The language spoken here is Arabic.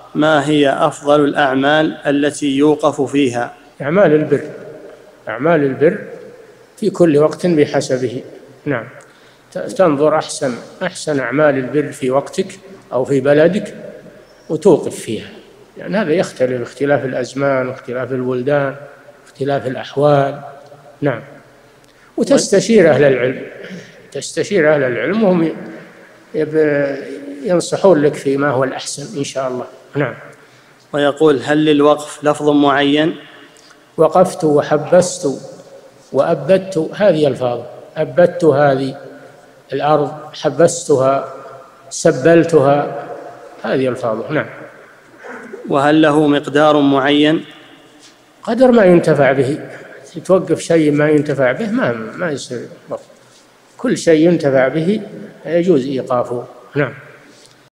ما هي أفضل الأعمال التي يوقف فيها؟ أعمال البر، أعمال البر في كل وقت بحسبه. نعم، تنظر أحسن أعمال البر في وقتك أو في بلدك وتوقف فيها، لأن هذا يختلف اختلاف الأزمان واختلاف البلدان واختلاف الأحوال. نعم، وتستشير أهل العلم، تستشير أهل العلم وهم ينصحون لك فيما هو الأحسن إن شاء الله. نعم. ويقول: هل للوقف لفظ معين؟ وقفت وحبست وأبدت، هذه ألفاظ. أبدت هذه الأرض، حبستها، سبلتها، هذه ألفاظ. نعم. وهل له مقدار معين؟ قدر ما ينتفع به. توقف شيء ما ينتفع به ما يصير. كل شيء ينتفع به يجوز إيقافه. نعم.